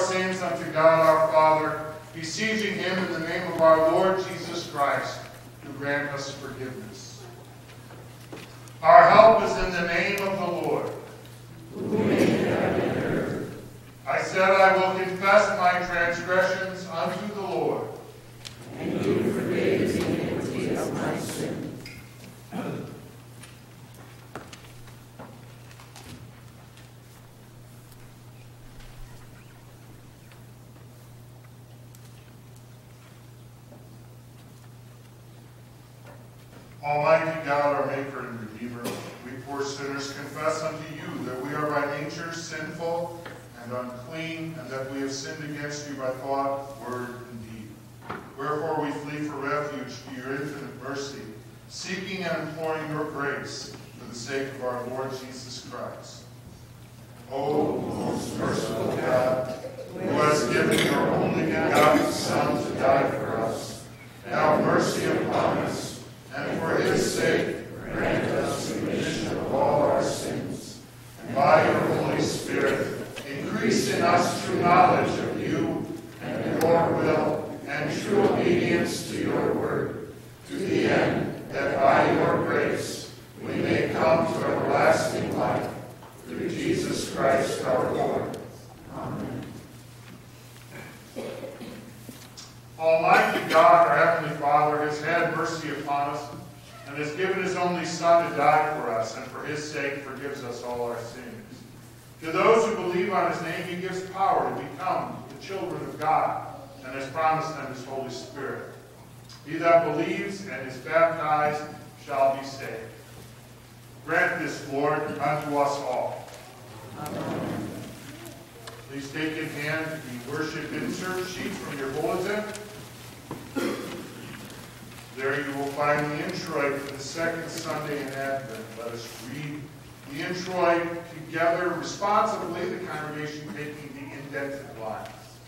sins unto God our Father, beseeching him in the name of our Lord Jesus Christ to grant us forgiveness. Our help is in the name of the Lord. Who made heaven and earth. I said, I will confess my transgressions unto the Lord. And you forgave the iniquity of my sin. Almighty God, our Maker and Redeemer, we poor sinners confess unto you that we are by nature sinful and unclean, and that we have sinned against you by thought, word, and deed. Wherefore we flee for refuge to your infinite mercy, seeking and imploring your grace for the sake of our Lord Jesus Christ. O most merciful God, who has given your only begotten Son to die for us, have mercy upon us, and for his sake grant us the remission of all our sins, and by your Holy Spirit increase in us true knowledge of you and your will and true obedience to your word, to the end that by your grace we may come to everlasting life, through Jesus Christ our Lord. Amen. Almighty God, our Heavenly Father, has had mercy upon us and has given his only Son to die for us, and for his sake forgives us all our sins. To those who believe on his name, he gives power to become the children of God, and has promised them his Holy Spirit. He that believes and is baptized shall be saved. Grant this, Lord, unto us all. Amen. Please take in hand the worship insert sheet from your bulletin. There you will find the introit for the second Sunday in Advent. Let us read the introit together responsibly, the congregation taking the indented lines.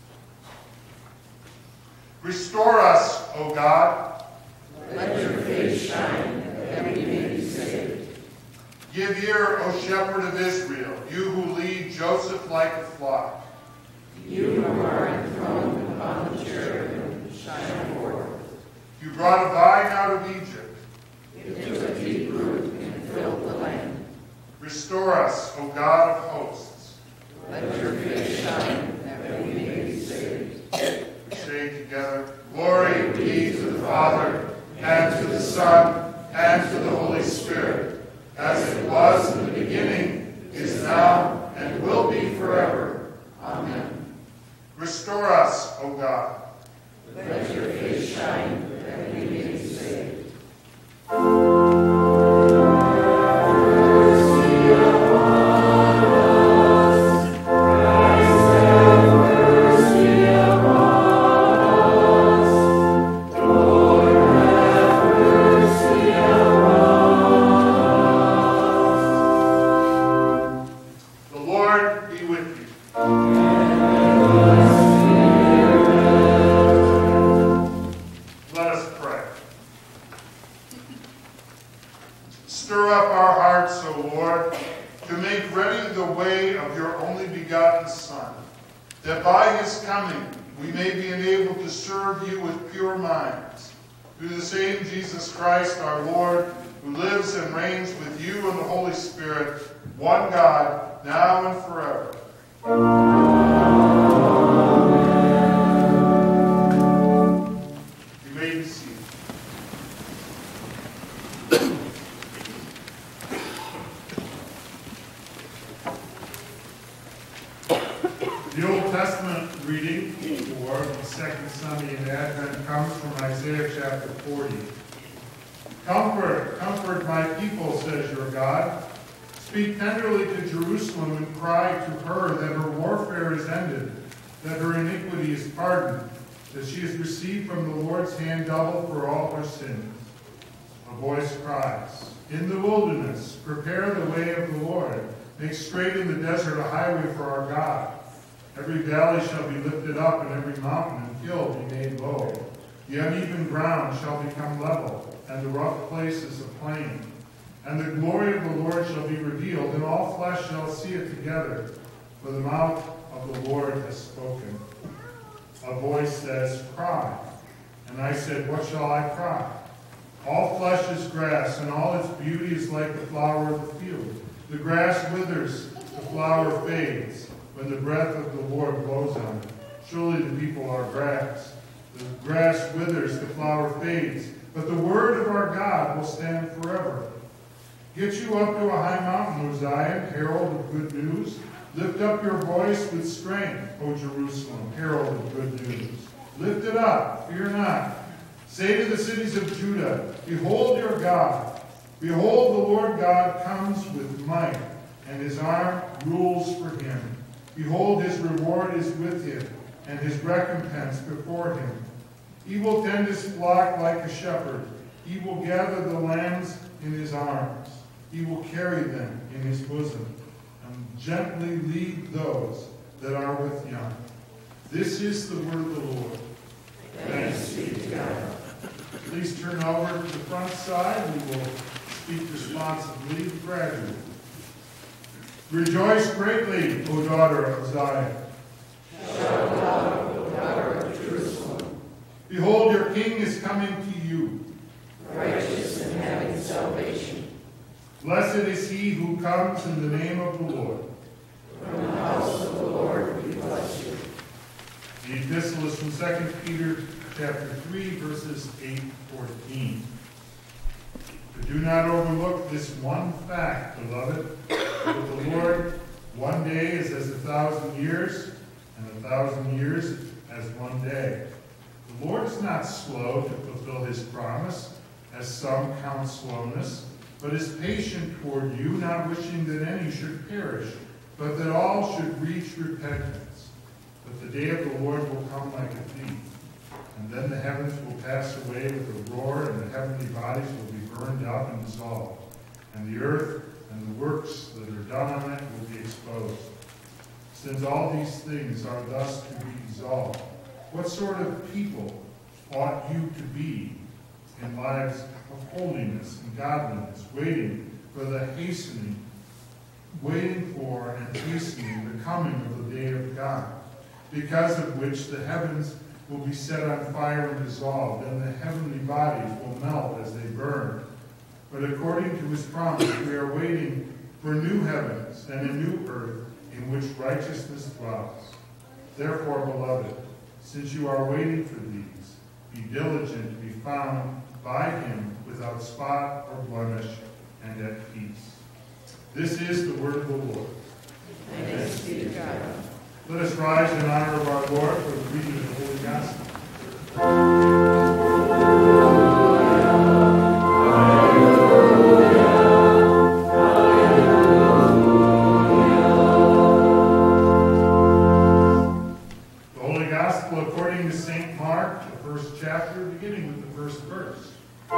Restore us, O God. Let your face shine, that we may be saved. Give ear, O shepherd of Israel, you who lead Joseph like a flock. You who are enthroned upon the cherubim, shine forth. You brought a vine out of Egypt. It took a deep root and filled the land. Restore us, O God of hosts. Let your face shine, that we may be saved. We say together, glory be to the Father, and to the Son, and to the Holy Spirit, as it was in the beginning, is now, and will be forever. Amen. Restore us, O God. Let your face shine, that we may be saved. Through the same Jesus Christ our Lord, who lives and reigns with you and the Holy Spirit, one God, now and forever. You may be seated. The Old Testament reading for the second Sunday in Advent comes from Isaiah chapter 40. Comfort, comfort my people, says your God. Speak tenderly to Jerusalem and cry to her that her warfare is ended, that her iniquity is pardoned, that she has received from the Lord's hand double for all her sins. A voice cries, in the wilderness, prepare the way of the Lord. Make straight in the desert a highway for our God. Every valley shall be lifted up, and every mountain and hill be made low. The uneven ground shall become level, and the rough places a plain. And the glory of the Lord shall be revealed, and all flesh shall see it together. For the mouth of what the Lord has spoken. A voice says, cry. And I said, what shall I cry? All flesh is grass, and all its beauty is like the flower of the field. The grass withers, the flower fades, when the breath of the Lord blows on it. Surely the people are grass. The grass withers, the flower fades, but the word of our God will stand forever. Get you up to a high mountain, O Zion, herald of good news. Lift up your voice with strength, O Jerusalem, herald of good news. Lift it up, fear not. Say to the cities of Judah, behold your God. Behold, the Lord God comes with might, and his arm rules for him. Behold, his reward is with him, and his recompense before him. He will tend his flock like a shepherd. He will gather the lambs in his arms. He will carry them in his bosom, and gently lead those that are with young. This is the word of the Lord. Thanks be to God. Please turn over to the front side. We will speak responsibly gradually. Rejoice greatly, O daughter of Zion. Shout aloud, O daughter of Jerusalem. Behold, your king is coming to you. Righteous and having salvation. Blessed is he who comes in the name of the Lord. From the house of the Lord we bless you. The epistle is from 2 Peter chapter 3, verses 8-14. But do not overlook this one fact, beloved. With the Lord, one day is as 1,000 years, and 1,000 years as one day. The Lord is not slow to fulfill his promise, as some count slowness, but is patient toward you, not wishing that any should perish, but that all should reach repentance. But the day of the Lord will come like a thief, and then the heavens will pass away with a roar, and the heavenly bodies will be burned up and dissolved, and the earth and the works that are done on it will be exposed. Since all these things are thus to be dissolved, what sort of people ought you to be in lives of holiness and godliness, waiting for and hastening the coming of the day of God, because of which the heavens will be set on fire and dissolved, and the heavenly bodies will melt as they burn. But according to his promise, we are waiting for new heavens and a new earth in which righteousness dwells. Therefore, beloved, since you are waiting for these, be diligent to be found by him without spot or blemish and at peace. This is the word of the Lord. Thanks be to God. Let us rise in honor of our Lord for the reading of the Holy Gospel. According to St. Mark, the first chapter, beginning with the first verse.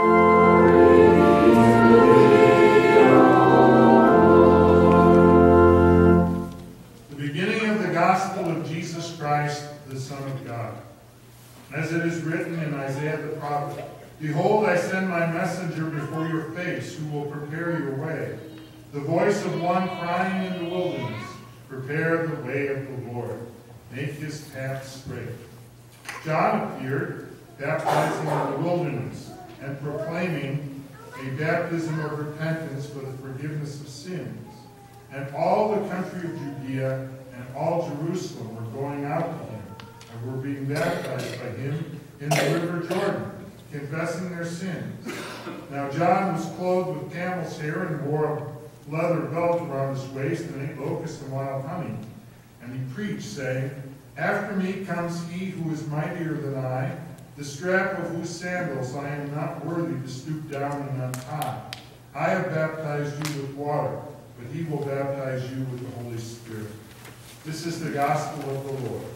The beginning of the gospel of Jesus Christ, the Son of God. As it is written in Isaiah the prophet, behold, I send my messenger before your face, who will prepare your way. The voice of one crying in the wilderness, prepare the way of the Lord. Make his path straight. John appeared, baptizing in the wilderness and proclaiming a baptism of repentance for the forgiveness of sins. And all the country of Judea and all Jerusalem were going out to him and were being baptized by him in the river Jordan, confessing their sins. Now John was clothed with camel's hair and wore a leather belt around his waist and ate locusts and wild honey. And he preached, saying, after me comes he who is mightier than I, the strap of whose sandals I am not worthy to stoop down and untie. I have baptized you with water, but he will baptize you with the Holy Spirit. This is the gospel of the Lord.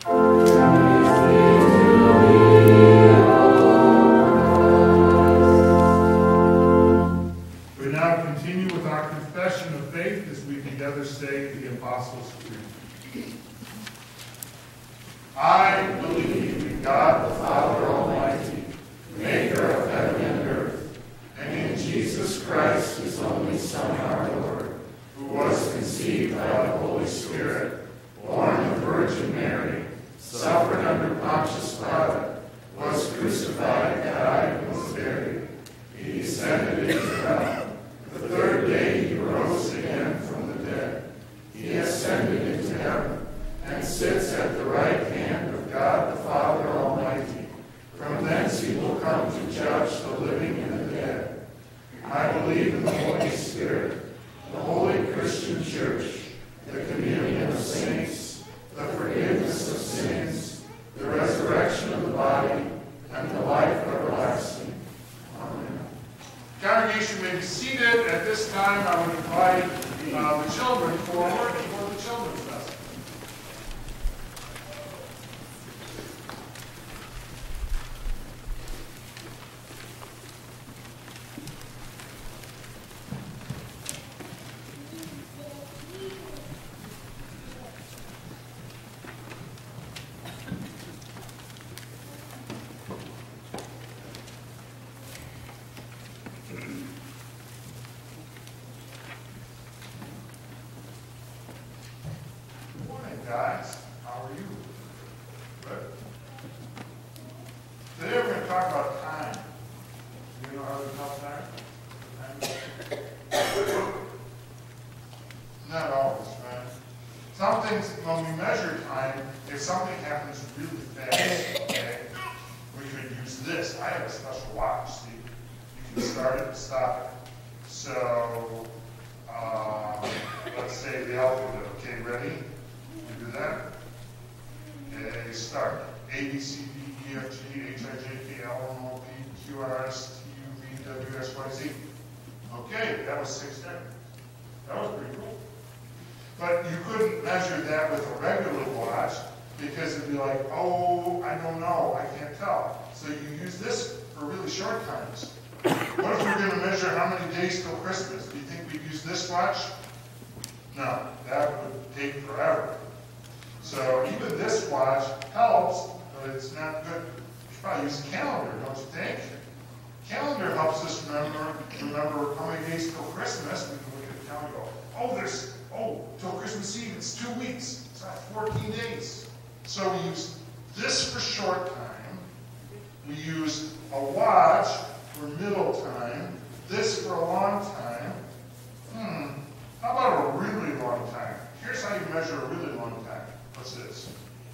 We now continue with our confession of faith as we together say the Apostles' Creed. I believe in God the Father Almighty, maker of heaven and earth, and in Jesus Christ, his only Son, our Lord, who was conceived by the Holy Spirit, born of the Virgin Mary, suffered under Pontius Pilate, was crucified, died, and was buried. He descended into hell. The third day he rose again from the dead. He ascended into heaven and sits at the right hand of God the Father Almighty. From thence he will come to judge the living and the dead. I believe in the Holy Spirit, the holy Christian Church, the communion of saints, the forgiveness of sins, the resurrection of the body, and the life everlasting. Amen. Congregation may be seated. At this time, I would invite the children forward for the children's lesson. Guys, how are you? Good. Today we're going to talk about time. You know how to tell time? Not always, man. Some things, when we measure time, if something happens really fast, okay, we could use this. I have a special watch, see? You can start it and stop it. So, let's say the alphabet. Okay, ready? That. Okay, start. A, B, C, D, E, F, G, H, I, J, K, L, M, O, P, Q, R, S, T, U, V, W, X, Y, Z. Okay, that was 6 seconds. That was pretty cool. But you couldn't measure that with a regular watch because it'd be like, oh, I don't know, I can't tell. So you use this for really short times. What if we're going to measure how many days till Christmas? Do you think we'd use this watch? No, that would take forever. So even this watch helps, but it's not good. You should probably use a calendar, don't you think? Calendar helps us remember how many days till Christmas. We can look at the calendar and go, till Christmas Eve, it's 2 weeks. It's not 14 days. So we use this for short time. We use a watch for middle time. This for a long time. How about a really long time? Here's how you measure a really long time. What's this?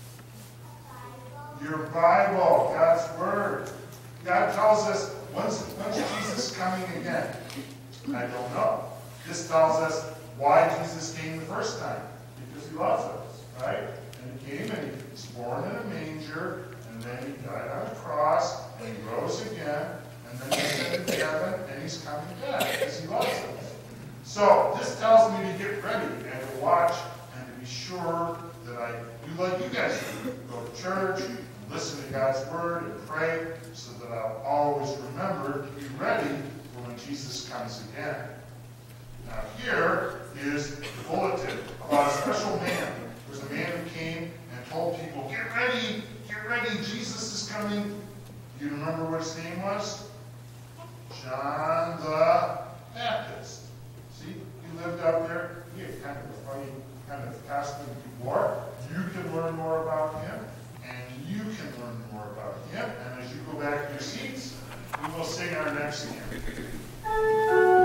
Your Bible, God's Word. God tells us, when's Jesus coming again? I don't know. This tells us why Jesus came the first time. Because he loves us, right? And he came and he was born in a manger, and then he died on a cross, and he rose again, and then he ascended to heaven, and he's coming back because he loves us. So this tells me to get ready and to watch and to be sure that I do like you guys do. Go to church, listen to God's Word, and pray so that I'll always remember to be ready for when Jesus comes again. Now here is the bulletin about a special man. There's a man who came and told people, get ready, Jesus is coming. Do you remember what his name was? John the Baptist. See, he lived up there. He had kind of a funny kind of costume he wore. You can learn more about him, and you can learn more about him. And as you go back to your seats, we will sing our next hymn.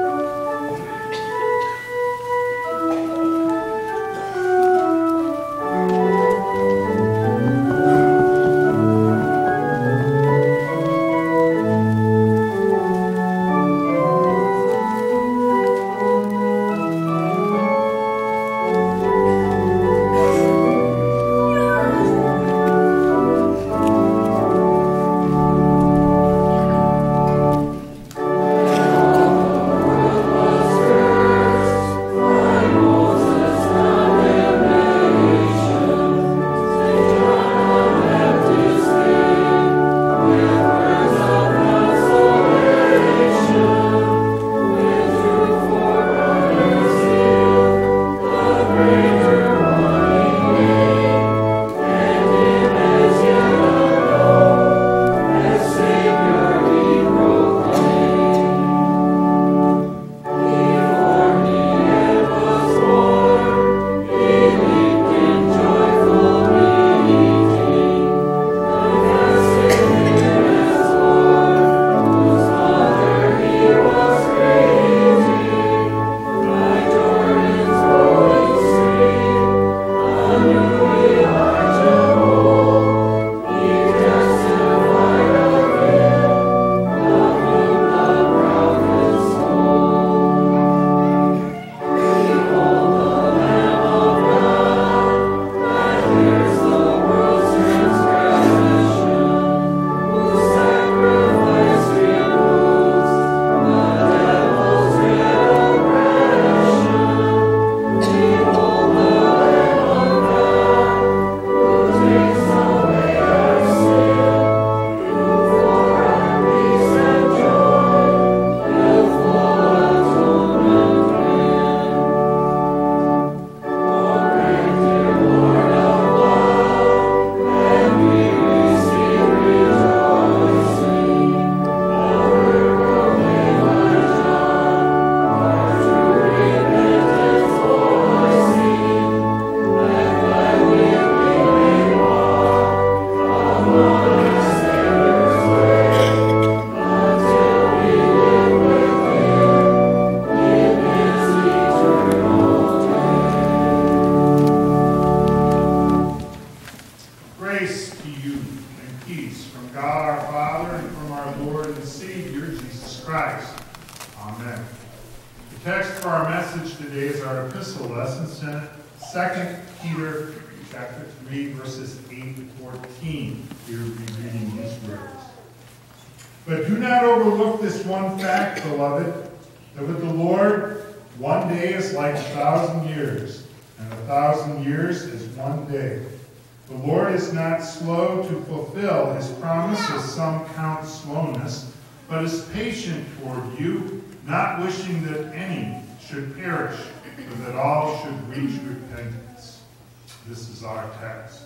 Grace to you and peace from God our Father and from our Lord and Savior, Jesus Christ. Amen. The text for our message today is our epistle lesson, 2 Peter chapter 3, verses 8 to 14. Here we'll be reading these words. But do not overlook this one fact, beloved, that with the Lord, one day is like 1,000 years, and 1,000 years is one day. The Lord is not slow to fulfill his promise, as some count slowness, but is patient toward you, not wishing that any should perish, but that all should reach repentance. This is our text.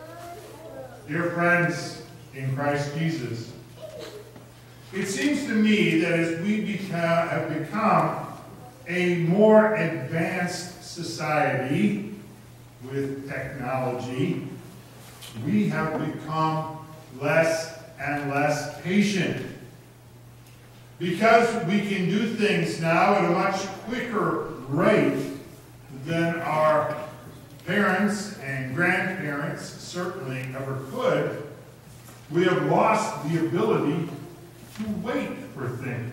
Dear friends in Christ Jesus, it seems to me that as we have become a more advanced society with technology, we have become less and less patient. Because we can do things now at a much quicker rate than our parents and grandparents certainly ever could, we have lost the ability to wait for things.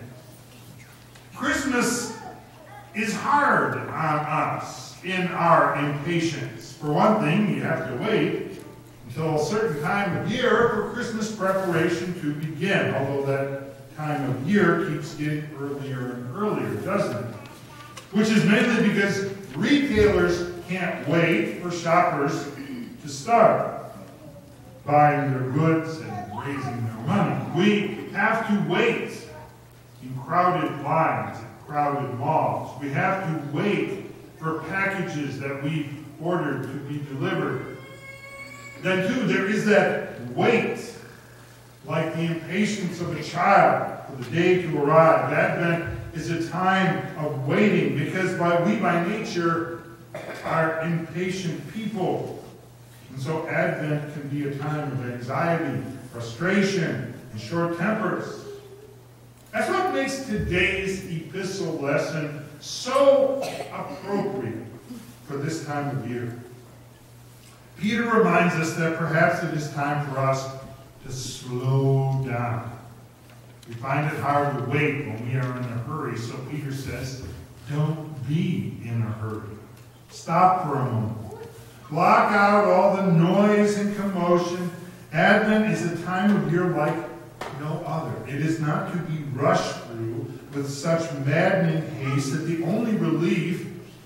Christmas is hard on us in our impatience. For one thing, you have to wait until a certain time of year for Christmas preparation to begin, although that time of year keeps getting earlier and earlier, doesn't it? Which is mainly because retailers can't wait for shoppers to start buying their goods and raising their money. We have to wait in crowded lines at crowded malls. We have to wait for packages that we ordered to be delivered. Then, too, there is that wait, like the impatience of a child for the day to arrive. Advent is a time of waiting because we by nature are impatient people. And so Advent can be a time of anxiety, frustration, and short tempers. That's what makes today's epistle lesson so appropriate for this time of year. Peter reminds us that perhaps it is time for us to slow down. We find it hard to wait when we are in a hurry, so Peter says, don't be in a hurry. Stop for a moment. Block out all the noise and commotion. Advent is a time of year like no other. It is not to be rushed through with such maddening haste that the only relief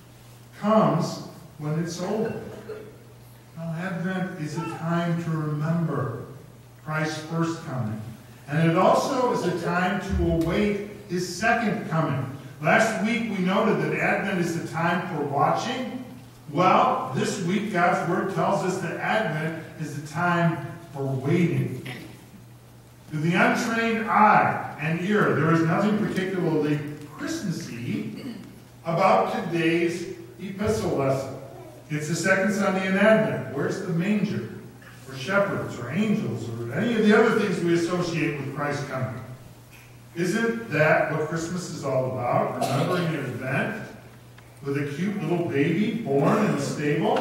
comes when it's over. Now, Advent is a time to remember Christ's first coming. And it also is a time to await his second coming. Last week we noted that Advent is the time for watching. Well, this week God's Word tells us that Advent is the time for waiting. To the untrained eye and ear, there is nothing particularly Christmassy about today's epistle lesson. It's the second Sunday in Advent. Where's the manger? Or shepherds, or angels, or any of the other things we associate with Christ's coming? Isn't that what Christmas is all about? Remembering an event with a cute little baby born in a stable?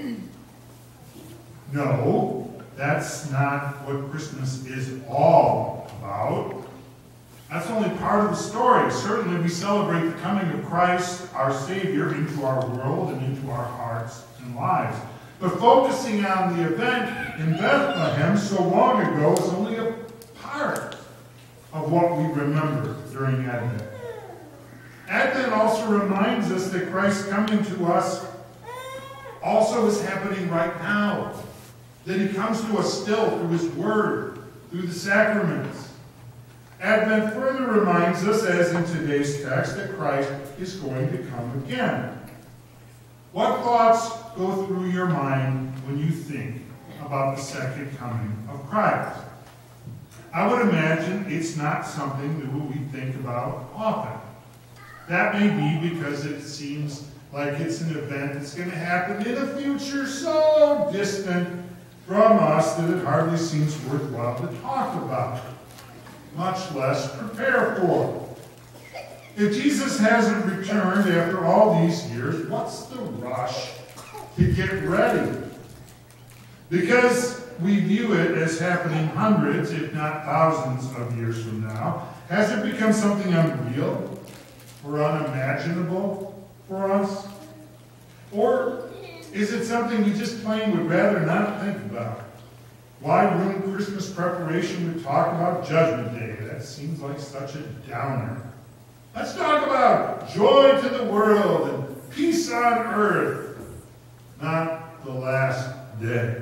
No, that's not what Christmas is all about. That's only part of the story. Certainly we celebrate the coming of Christ, our Savior, into our world and into our hearts and lives. But focusing on the event in Bethlehem so long ago is only a part of what we remember during Advent. Advent also reminds us that Christ's coming to us also is happening right now. That he comes to us still through his word, through the sacraments. Advent further reminds us, as in today's text, that Christ is going to come again. What thoughts go through your mind when you think about the second coming of Christ? I would imagine it's not something that we think about often. That may be because it seems like it's an event that's going to happen in a future so distant from us that it hardly seems worthwhile to talk about, much less prepare for. If Jesus hasn't returned after all these years, what's the rush to get ready? Because we view it as happening hundreds, if not thousands of years from now, has it become something unreal or unimaginable for us? Or is it something we just plain would rather not think about? Why ruin Christmas preparation with talk about Judgment Day? That seems like such a downer. Let's talk about joy to the world and peace on earth, not the last day.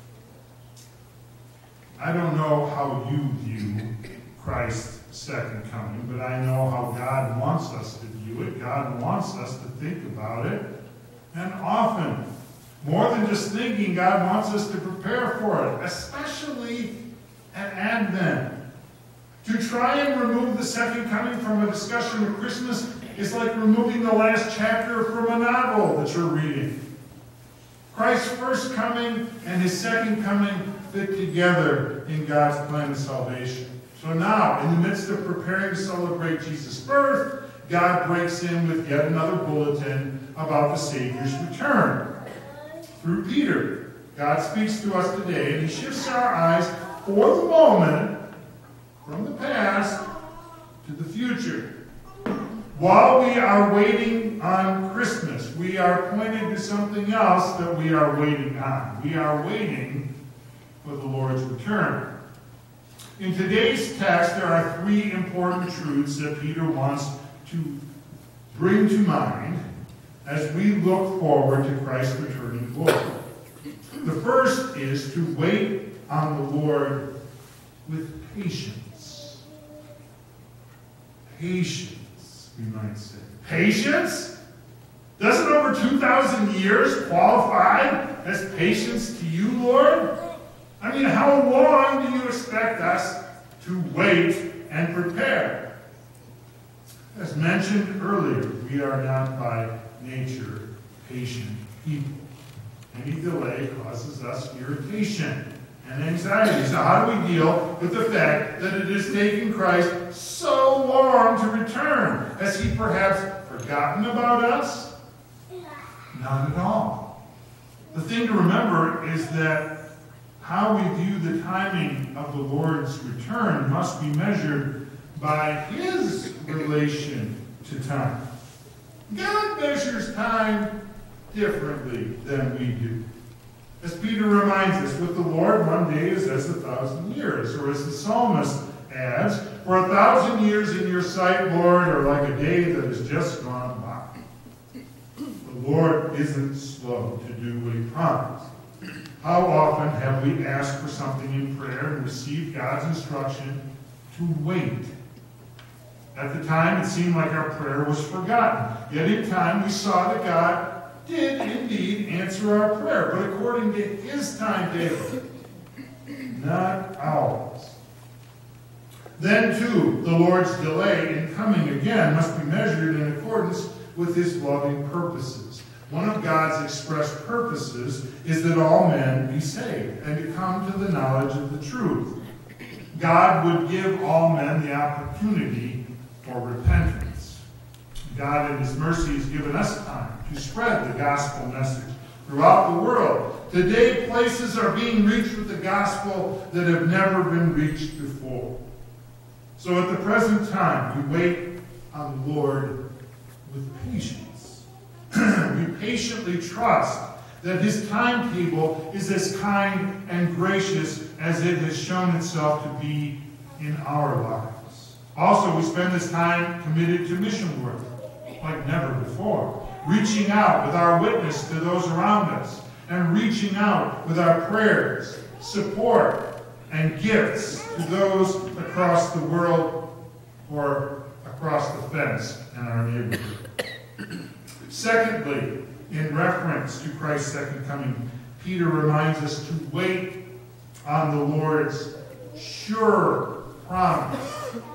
I don't know how you view Christ's second coming, but I know how God wants us to view it. God wants us to think about it. And often, more than just thinking, God wants us to prepare for it, especially at Advent. To try and remove the second coming from a discussion of Christmas is like removing the last chapter from a novel that you're reading. Christ's first coming and his second coming fit together in God's plan of salvation. So now, in the midst of preparing to celebrate Jesus' birth, God breaks in with yet another bulletin about the Savior's return. Through Peter, God speaks to us today, and he shifts our eyes for the moment from the past to the future. While we are waiting on Christmas, we are pointed to something else that we are waiting on. We are waiting for the Lord's return. In today's text, there are three important truths that Peter wants to bring to mind as we look forward to Christ's returning glory. The first is to wait on the Lord with patience. Patience, we might say. Patience? Doesn't over 2,000 years qualify as patience to you, Lord? I mean, how long do you expect us to wait and prepare? As mentioned earlier, we are not by nature patient people. Any delay causes us irritation and anxiety. So how do we deal with the fact that it has taken Christ so long to return? Has he perhaps forgotten about us? Not at all. The thing to remember is that how we view the timing of the Lord's return must be measured by his relation to time. God measures time differently than we do. As Peter reminds us, with the Lord, one day is as 1,000 years. Or as the psalmist adds, for 1,000 years in your sight, Lord, are like a day that has just gone by. The Lord isn't slow to do what he promised. How often have we asked for something in prayer and received God's instruction to wait? At the time, it seemed like our prayer was forgotten. Yet in time, we saw that God did indeed answer our prayer, but according to his timetable, not ours. Then, too, the Lord's delay in coming again must be measured in accordance with his loving purposes. One of God's expressed purposes is that all men be saved and to come to the knowledge of the truth. God would give all men the opportunity for repentance. God in his mercy has given us time to spread the gospel message throughout the world. Today, places are being reached with the gospel that have never been reached before. So at the present time, we wait on the Lord with patience. We patiently trust that his timetable is as kind and gracious as it has shown itself to be in our lives. Also, we spend this time committed to mission work like never before, reaching out with our witness to those around us, and reaching out with our prayers, support, and gifts to those across the world or across the fence in our neighborhood. Secondly, in reference to Christ's second coming, Peter reminds us to wait on the Lord's sure promise.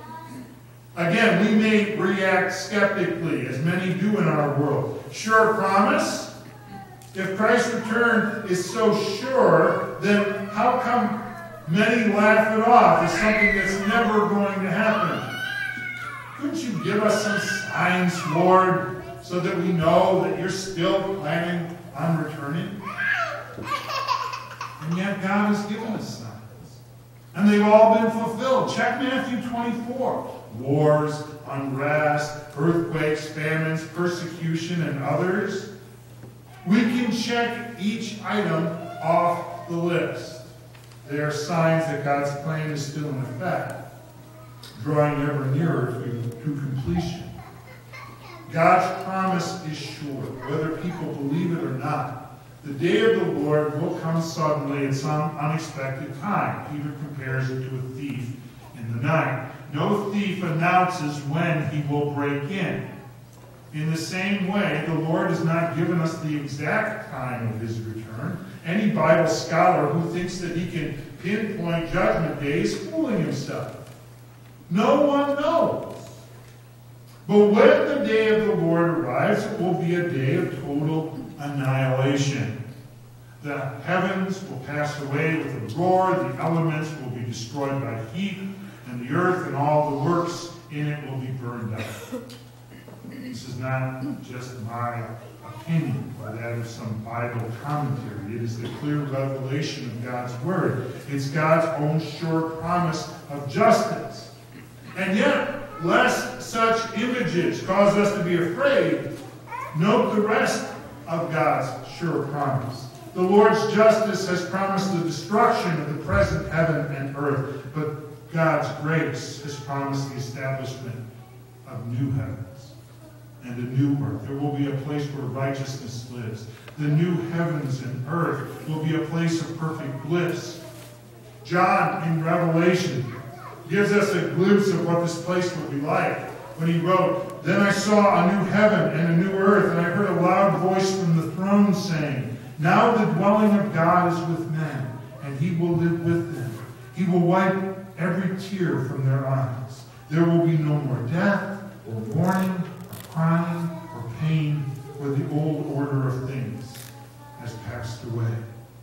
Again, we may react skeptically, as many do in our world. Sure promise? If Christ's return is so sure, then how come many laugh it off as something that's never going to happen? Couldn't you give us some signs, Lord, so that we know that you're still planning on returning? And yet God has given us signs. And they've all been fulfilled. Check Matthew 24. Wars, unrest, earthquakes, famines, persecution, and others. We can check each item off the list. They are signs that God's plan is still in effect, drawing ever nearer to completion. God's promise is sure, whether people believe it or not. The day of the Lord will come suddenly at some unexpected time. Peter compares it to a thief in the night. No thief announces when he will break in. In the same way, the Lord has not given us the exact time of his return. Any Bible scholar who thinks that he can pinpoint judgment day is fooling himself. No one knows. But when the day of the Lord arrives, it will be a day of total annihilation. The heavens will pass away with a roar, the elements will be destroyed by heat, and the earth and all the works in it will be burned up. This is not just my opinion or that of some Bible commentary. It is the clear revelation of God's Word. It's God's own sure promise of justice. And yet, lest such images cause us to be afraid, note the rest of God's sure promise. The Lord's justice has promised the destruction of the present heaven and earth, but God's grace has promised the establishment of new heavens and a new earth. There will be a place where righteousness lives. The new heavens and earth will be a place of perfect bliss. John, in Revelation, gives us a glimpse of what this place will be like when he wrote, "Then I saw a new heaven and a new earth, and I heard a loud voice from the throne saying, 'Now the dwelling of God is with men, and he will live with them. He will wipe every tear from their eyes. There will be no more death, or mourning, or crying, or pain, for the old order of things has passed away.'"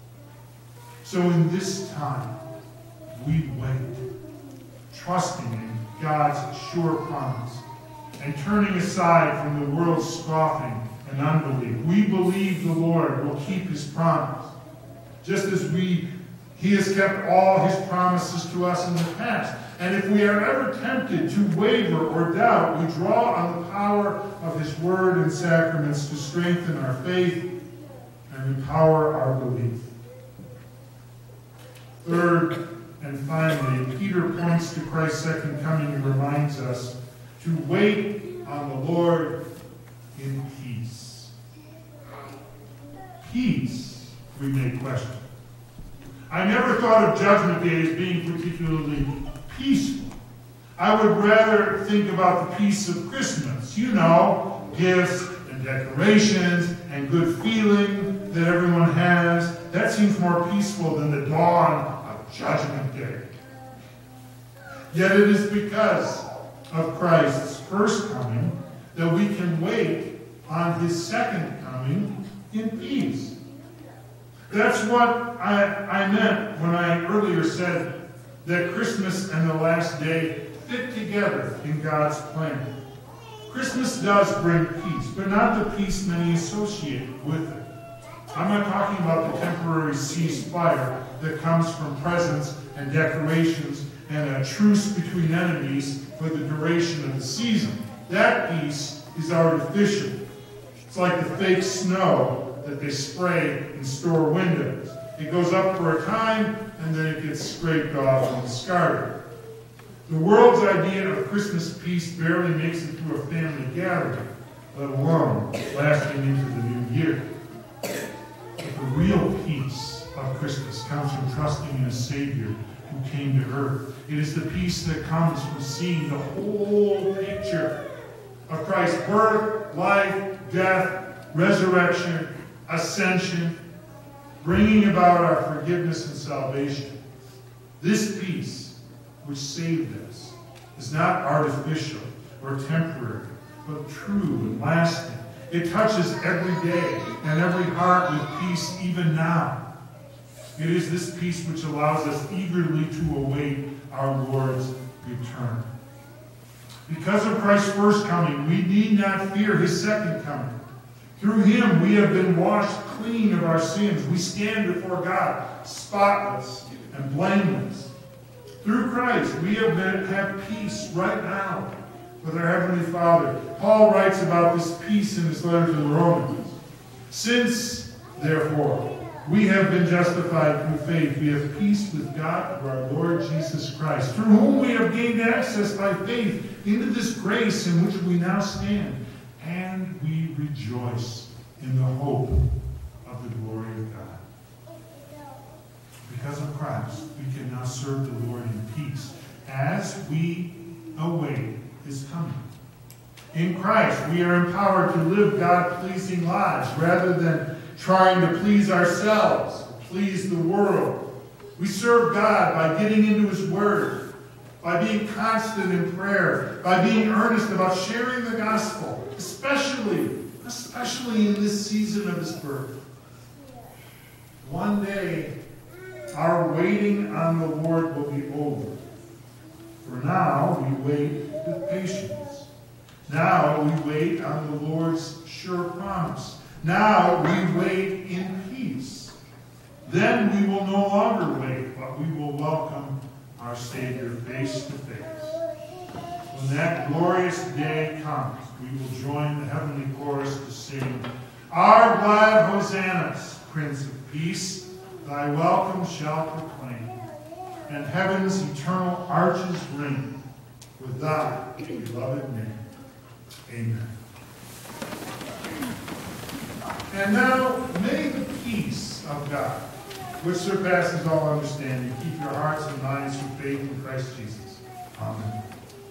So in this time, we wait, trusting in God's sure promise, and turning aside from the world's scoffing and unbelief. We believe the Lord will keep his promise, just as he has kept all his promises to us in the past. And if we are ever tempted to waver or doubt, we draw on the power of his word and sacraments to strengthen our faith and empower our belief. Third, and finally, Peter points to Christ's second coming and reminds us to wait on the Lord in peace. Peace, we may question. I never thought of Judgment Day as being particularly peaceful. I would rather think about the peace of Christmas. You know, gifts and decorations and good feeling that everyone has. That seems more peaceful than the dawn of Judgment Day. Yet it is because of Christ's first coming that we can wait on his second coming in peace. That's what I meant when I earlier said that Christmas and the last day fit together in God's plan. Christmas does bring peace, but not the peace many associate with it. I'm not talking about the temporary ceasefire that comes from presents and decorations and a truce between enemies for the duration of the season. That peace is artificial. It's like the fake snow that they spray in store windows. It goes up for a time, and then it gets scraped off and discarded. The world's idea of Christmas peace barely makes it through a family gathering, let alone lasting into the new year. But the real peace of Christmas comes from trusting in a Savior who came to earth. It is the peace that comes from seeing the whole picture of Christ's birth, life, death, resurrection, ascension, bringing about our forgiveness and salvation. This peace, which saved us, is not artificial or temporary, but true and lasting. It touches every day and every heart with peace even now. It is this peace which allows us eagerly to await our Lord's return. Because of Christ's first coming, we need not fear his second coming. Through him we have been washed clean of our sins. We stand before God spotless and blameless. Through Christ we have peace right now with our Heavenly Father. Paul writes about this peace in his letter to the Romans. Since, therefore, we have been justified through faith, we have peace with God through our Lord Jesus Christ, through whom we have gained access by faith into this grace in which we now stand. And we rejoice in the hope of the glory of God. Because of Christ, we can now serve the Lord in peace as we await his coming. In Christ, we are empowered to live God-pleasing lives rather than trying to please ourselves, please the world. We serve God by getting into his word, by being constant in prayer, by being earnest about sharing the gospel, especially in this season of his birth. One day, our waiting on the Lord will be over. For now, we wait with patience. Now we wait on the Lord's sure promise. Now we wait in peace. Then we will no longer wait, but we will welcome our Savior face to face. When that glorious day comes, we will join the heavenly chorus to sing, Our glad hosannas, Prince of Peace, thy welcome shall proclaim, and heaven's eternal arches ring with thy beloved name. Amen. And now, may the peace of God, which surpasses all understanding, keep your hearts and minds through faith in Christ Jesus. Amen.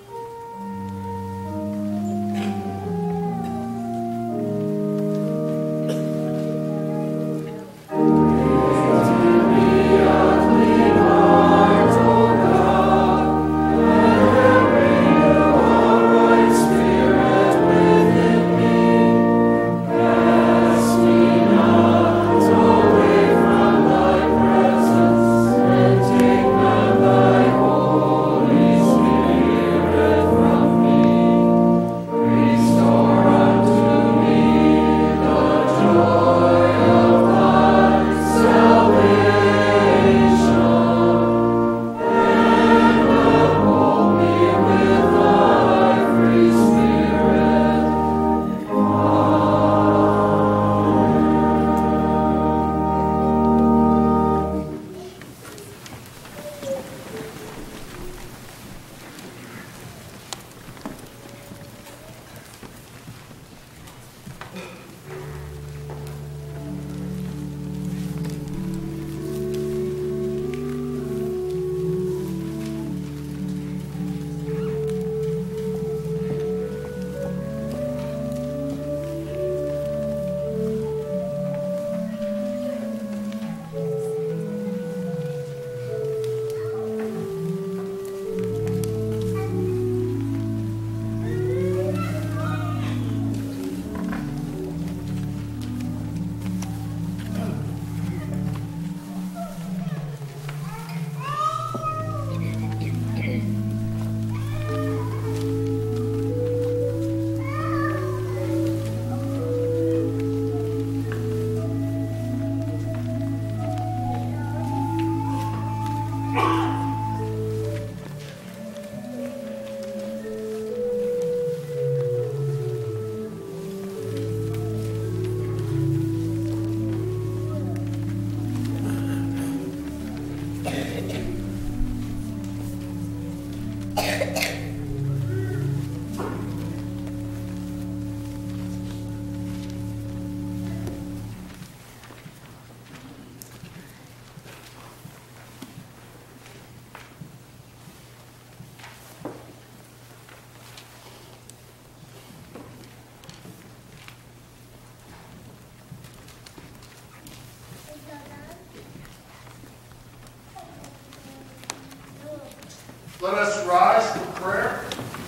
Let us rise for prayer.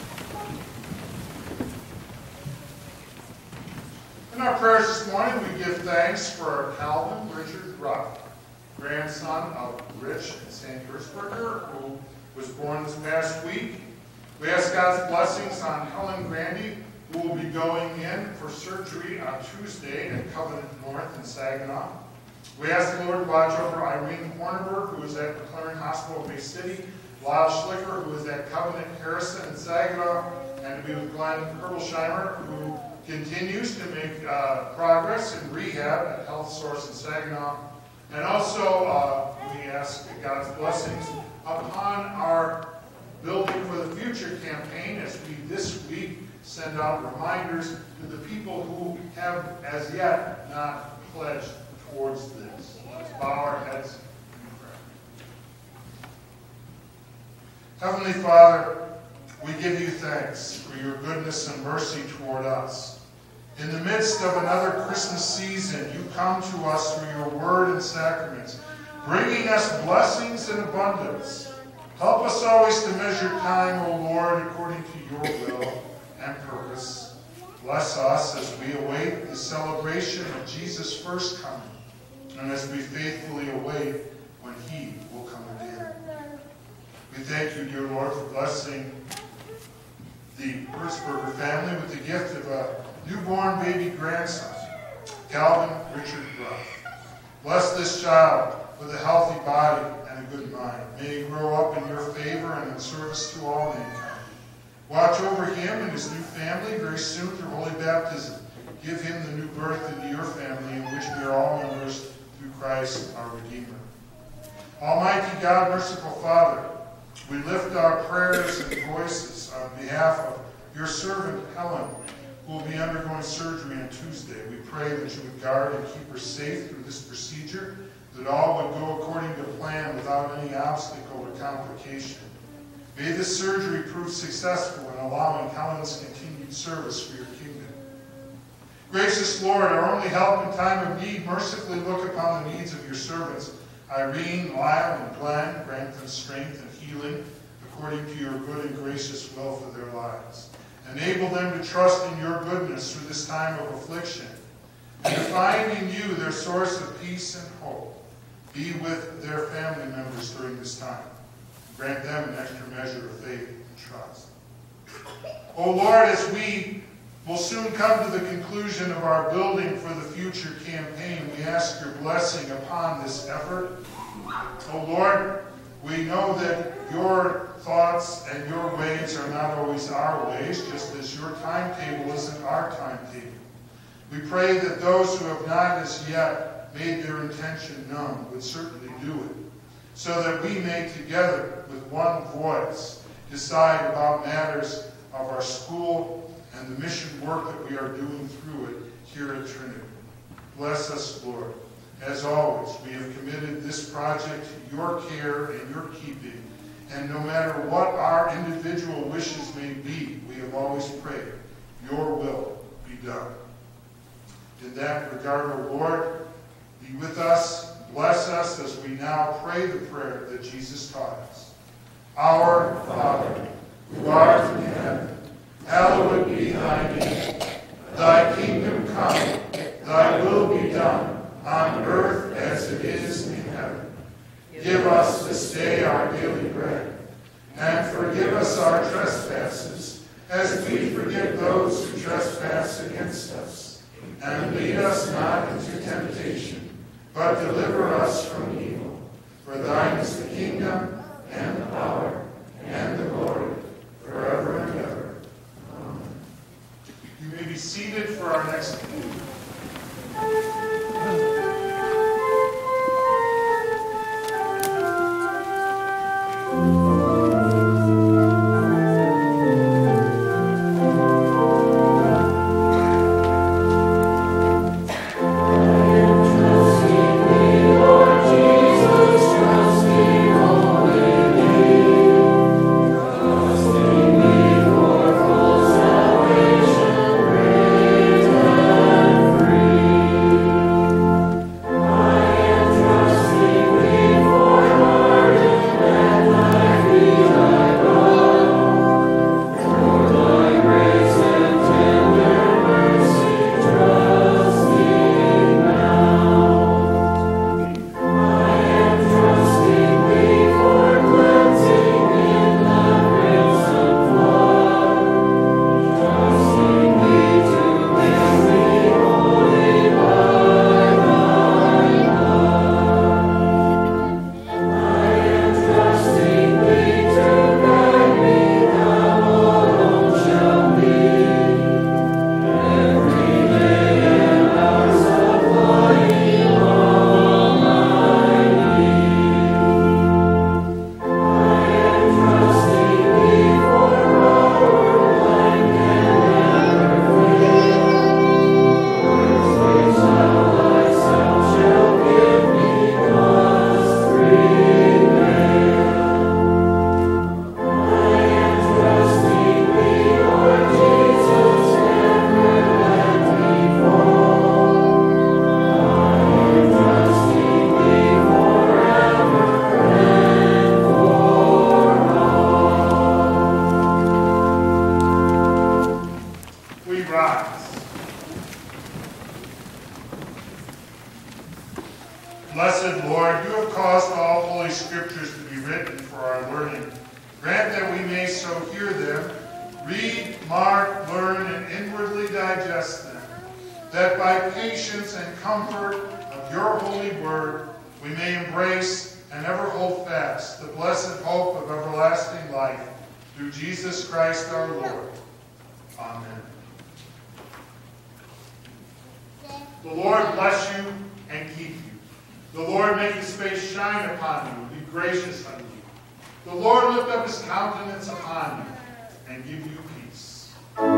In our prayers this morning, we give thanks for Calvin Richard Ruck, grandson of Rich and St. Gersberger, who was born this past week. We ask God's blessings on Helen Grandy, who will be going in for surgery on Tuesday at Covenant North in Saginaw. We ask the Lord to watch over Irene Hornberg, who is at McLaren Hospital in Bay City, Lyle Schlicker, who is at Covenant Harrison in Saginaw, and to be with Glenn Kerbelsheimer, who continues to make progress in rehab at Health Source in Saginaw. And also, we ask God's blessings upon our Building for the Future campaign as we this week send out reminders to the people who have as yet not pledged towards this. Let's bow our heads in prayer. Heavenly Father, we give you thanks for your goodness and mercy toward us. In the midst of another Christmas season, you come to us through your word and sacraments, bringing us blessings in abundance. Help us always to measure time, O Lord, according to your will and purpose. Bless us as we await the celebration of Jesus' first coming, and as we faithfully await when he will come again. We thank you, dear Lord, for blessing the Hertzberger family with the gift of a newborn baby grandson, Calvin Richard Gruff. Bless this child with a healthy body and a good mind. May he grow up in your favor and in service to all mankind. Watch over him and his new family very soon through holy baptism. Give him the new birth into your family, in which we are all members through Christ our Redeemer. Almighty God, merciful Father, we lift our prayers and voices on behalf of your servant Helen, who will be undergoing surgery on Tuesday. We pray that you would guard and keep her safe through this procedure, that all would go according to plan without any obstacle or complication. May this surgery prove successful in allowing Helen's continued service for your kingdom. Gracious Lord, our only help in time of need, mercifully look upon the needs of your servants, Irene, Lyle, and Glenn. Grant them strength and healing according to your good and gracious will for their lives. Enable them to trust in your goodness through this time of affliction, and to find in you their source of peace and hope. Be with their family members during this time. Grant them an extra measure of faith and trust. O Lord, as we will soon come to the conclusion of our Building for the Future campaign, we ask your blessing upon this effort. O Lord, we know that your thoughts and your ways are not always our ways, just as your timetable isn't our timetable. We pray that those who have not as yet made their intention known would certainly do it, so that we may together with one voice decide about matters of our school and the mission work that we are doing through it here at Trinity. Bless us, Lord. As always, we have committed this project to your care and your keeping, and no matter what our individual wishes may be, we have always prayed, your will be done. In that regard, O Lord, be with us, bless us as we now pray the prayer that Jesus taught us. Our Father, who art in heaven, hallowed be thy name. Thy kingdom come, thy will be done, on earth as it is in heaven. Give us this day our daily bread, and forgive us our trespasses, as we forgive those who trespass against us. And lead us not into temptation, but deliver us from evil. For thine is the kingdom, and the power, and the glory, forever and ever. Amen. You may be seated for our next meeting. Trusting me, Lord Jesus, trusting only thee. written for our learning. Grant that we may so hear them, read, mark, learn, and inwardly digest them, that by patience and comfort of your holy word we may embrace and ever hold fast the blessed hope of everlasting life through Jesus Christ our Lord. Amen. The Lord bless you and keep you. The Lord make his face shine upon you and be gracious unto you. The Lord lift up his countenance upon you and give you peace.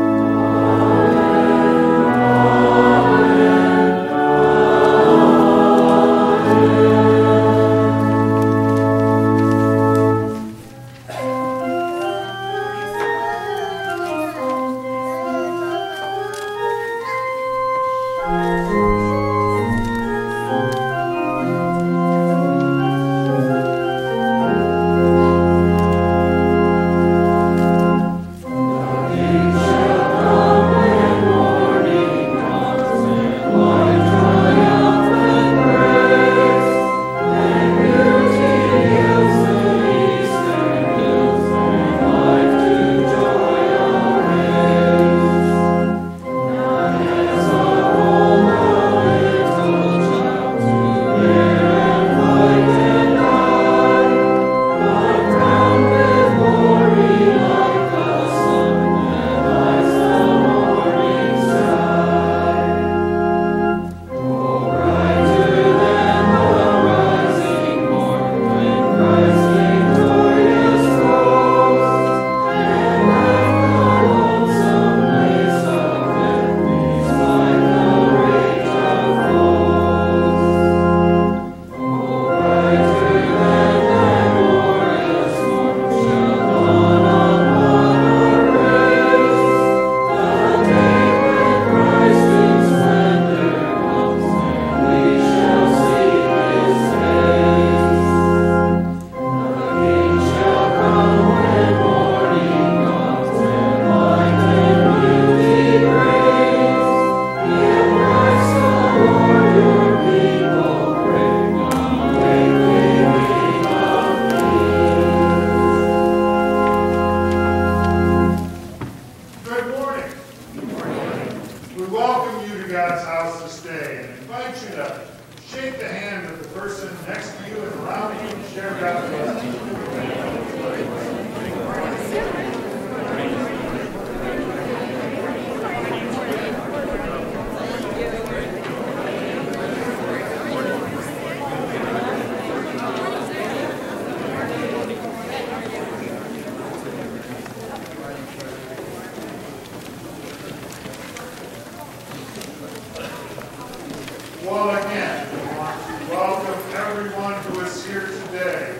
Well, again, we want to welcome everyone who is here today.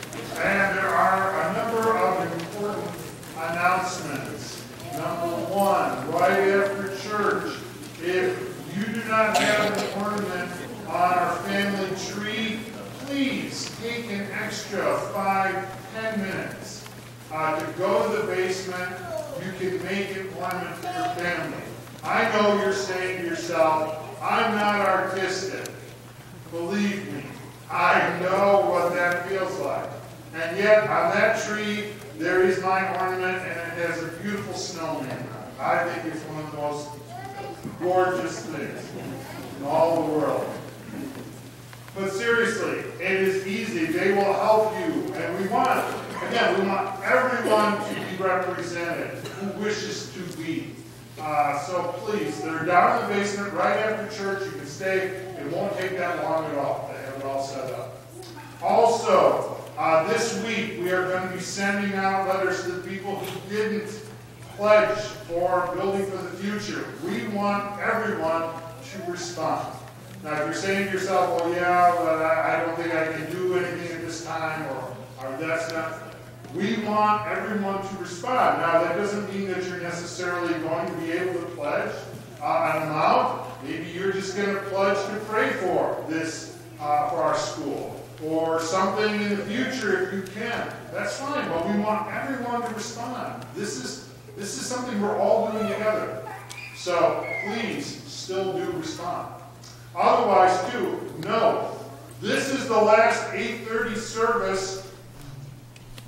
And there are a number of important announcements. Number one, right after church, if you do not have an ornament on our family tree, please take an extra 5-10 minutes to go to the basement. You can make an ornament for your family. I know you're saying to yourself, I'm not artistic. Believe me, I know what that feels like. And yet, on that tree, there is my ornament, and it has a beautiful snowman on it. I think it's one of the most gorgeous things in all the world. But seriously, it is easy. They will help you. And we want everyone to be represented who wishes to be. So please, they're down in the basement right after church. You can stay. It won't take that long at all. They have it all set up. Also, this week we are going to be sending out letters to the people who didn't pledge for Building for the Future. We want everyone to respond. Now, if you're saying to yourself, well, yeah, but I don't think I can do anything at this time, or that's not... We want everyone to respond. Now, that doesn't mean that you're necessarily going to be able to pledge an amount. Maybe you're just going to pledge to pray for this, for our school, or something in the future if you can. That's fine, but we want everyone to respond. This is something we're all doing together. So please, still do respond. Otherwise, too, no. This is the last 8:30 service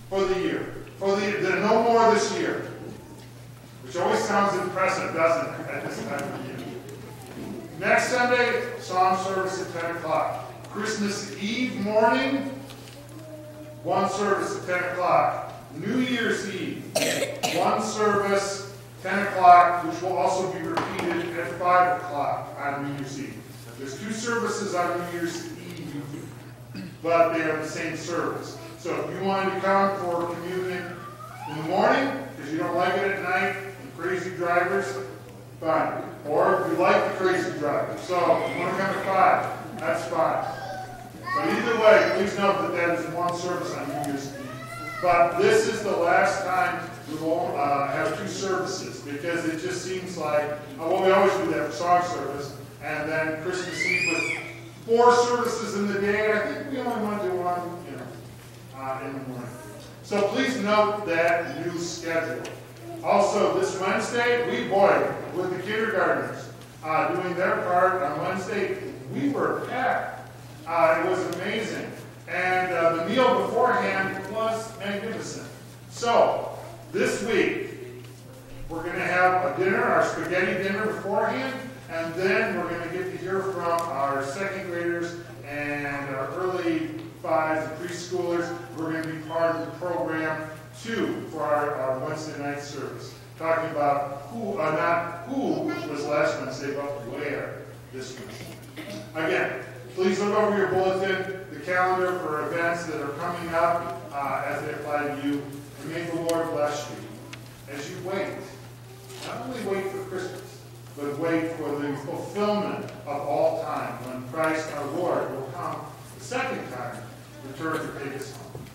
for the year. No more this year. Which always sounds impressive, doesn't it, at this time of year? Next Sunday, song service at 10 o'clock. Christmas Eve morning, one service at 10 o'clock. New Year's Eve, one service, 10 o'clock, which will also be repeated at 5 o'clock on New Year's Eve. There's 2 services on New Year's Eve, but they are the same service. So if you wanted to come for communion in the morning, because you don't like it at night, and crazy drivers, fine. Or if you like the crazy drivers, so if you want to come at 5, that's fine. But either way, please note that that is one service on New Year's Eve. But this is the last time we will have 2 services, because it just seems like, well, we always do that for song service, and then Christmas Eve with 4 services in the day. I think we only want to do one, in the morning. So please note that new schedule. Also, this Wednesday, with the kindergartners doing their part on Wednesday, we were packed. It was amazing. And the meal beforehand was magnificent. So, this week, we're going to have a dinner, our spaghetti dinner beforehand, and then we're going to get to hear from our second graders and our early 5s and preschoolers. We're going to be part of the program, too, for our Wednesday night service. Talking about not who was last Wednesday, but where this Wednesday. Again, please look over your bulletin, the calendar for events that are coming up as they apply to you. And may the Lord bless you as you wait. Not only wait for Christmas, but wait for the fulfillment of all time when Christ our Lord will come the second time, return to take us home.